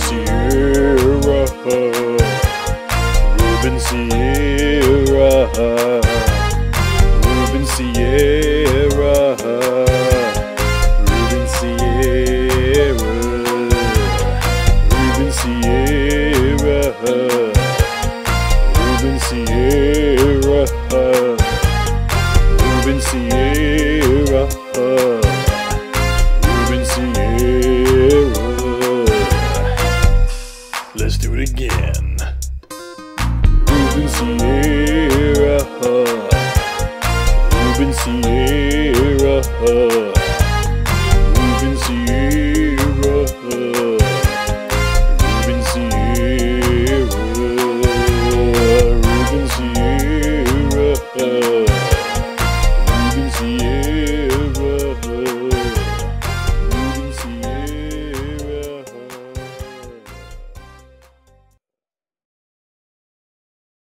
Sierra, Ruben Sierra, Ruben Sierra, Ruben Sierra, Ruben Sierra, Ruben Sierra, Ruben Sierra, Ruben Sierra. Let's do it again. Ruben Sierra, Ruben Sierra.